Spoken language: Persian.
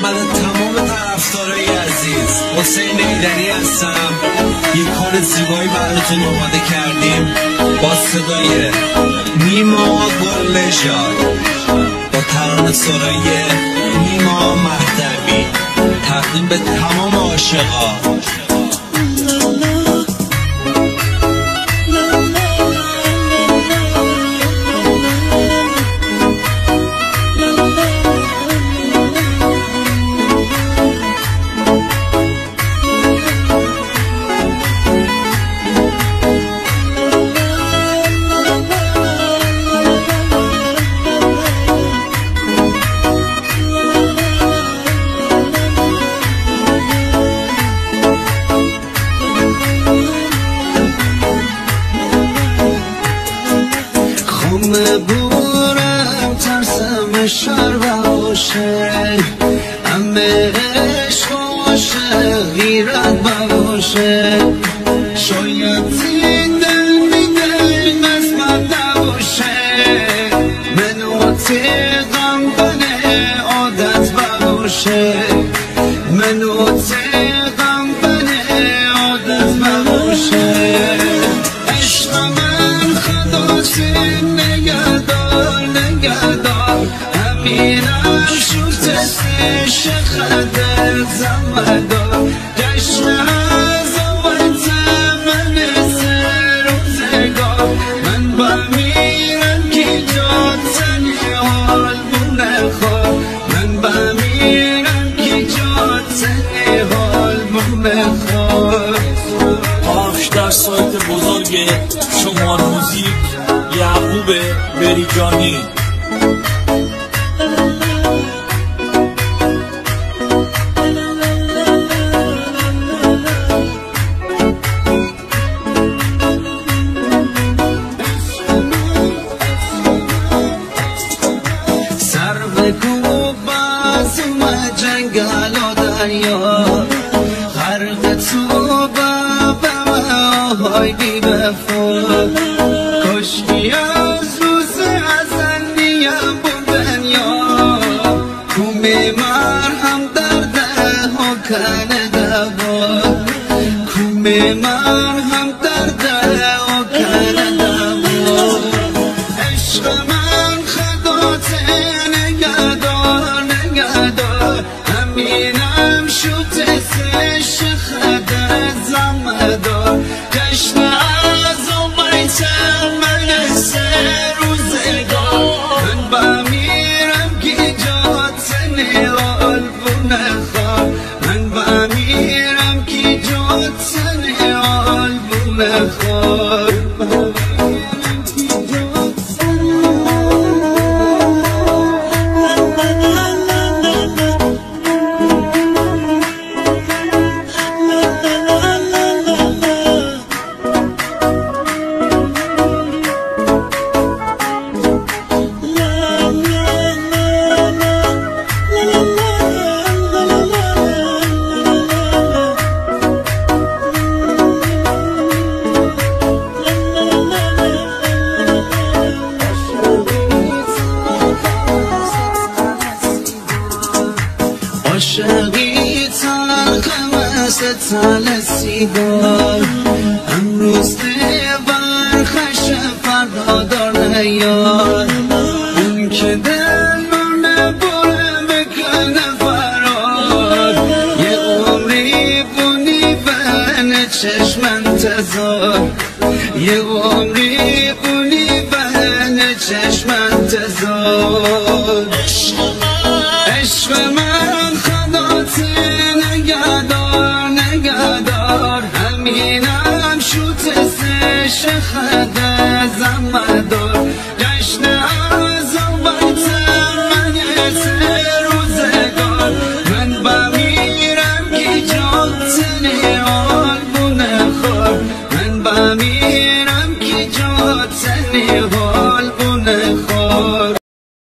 خدمت تمام طرفدارای عزیز، حسین ایدری هستم. یک کار زیبایی براتون آماده کردیم با صدای نیما گل نژاد با ترانه سرای نیما مهدوی، تقدیم به تمام عاشقا. بورم ترسم شر باشه، همه عشق باشه غیرت باشه، شاید این دل میده قسمت نباشه، منو تیغم بنه عادت باشه، منو تیغم بنه عادت باشه. عشق من خداتی نگهدار نگهدار، همینم شد تستش خدر زمدار، جشن از آمد من سر روزگار، من بمیرم که جا تنی حال بونه خوار، من بمیرم که جا تنی حال بونه خوار. پخش در سایت بزرگ شمار موزیک یعقوب بریجانی. سر بگو بازم جنگل و دریا، غرق تو های بی وفا، کشکی از روز ازل نیم بودن یا کومه مرهم درده ها کنه دوا، کومه مرهم درده ها کنه دوا. عشق من خدات نگهدار نگهدار، همینم شد تسش خدر زمدار، جشن از آمد من سر روزگار، من بمیرم که جا تنی حال بونه خوار، من بمیرم که جا تنی حال بونه خوار. عاشقی تلخ مثل تل سیگار، امروز برخش فردا داره یار، اون که دل رو نبره بکنه فرار، یه عمری بونی بین چشم انتظار، یه عمری بونی بین چشم انتظار. عشق من خدات نگهدار نگهدار، همینم شد تسش خدر زمد